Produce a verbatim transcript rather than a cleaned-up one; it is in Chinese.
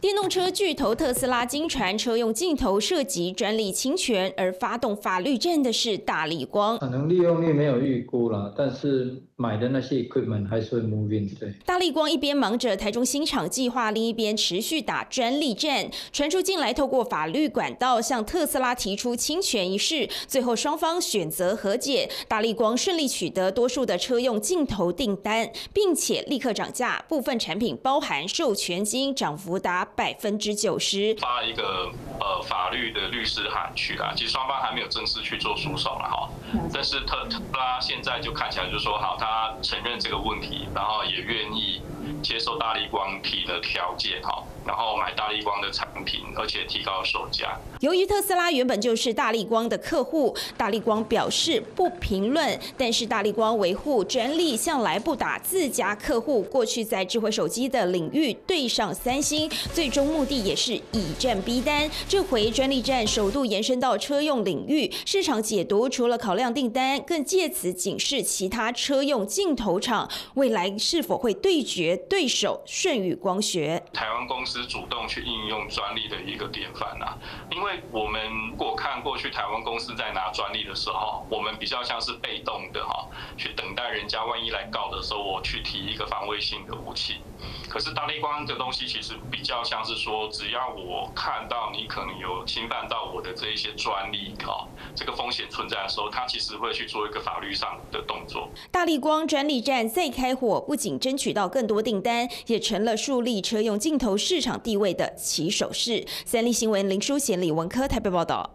电动车巨头特斯拉经传车用镜头涉及专利侵权，而发动法律战的是大立光。 可能利用率没有预估啦，但是买的那些 equipment 还是会 move in。对， 大立光一边忙着台中新厂计划，另一边持续打专利战。传出近来透过法律管道向特斯拉提出侵权一事，最后双方选择和解，大立光顺利取得多数的车用镜头订单，并且立刻涨价，部分产品包含授权金，涨幅达百分之九十。 发一个呃法律的律师函去啦，其实双方还没有正式去做诉讼了哈。但是特特斯拉现在就看起来就说好，他承认这个问题，然后也愿意接受大立光提的条件哈，然后买大立光的产品，而且提高售价。 由于特斯拉原本就是大立光的客户，大立光表示不评论，但是大立光维护专利向来不打自家客户，过去在智慧手机的领域对上三星，最终目的也是以战逼单。这回专利战首度延伸到车用领域，市场解读除了考量订单，更借此警示其他车用镜头厂未来是否会对决对手舜宇光学。 台湾公司主动去应用专利的一个典范啊，因为我们如果看过去台湾公司在拿专利的时候，我们比较像是被动的哈，去等待人家万一来告的时候，我去提一个防卫性的武器。可是大立光的东西其实比较像是说，只要我看到你可能有侵犯到我的这一些专利哈，这个风险存在的时候，它其实会去做一个法律上的动作。 大立光专利战再开火，不仅争取到更多订单，也成了树立车用镜头市场地位的起手式。三立新闻林淑贤、李文科台北报道。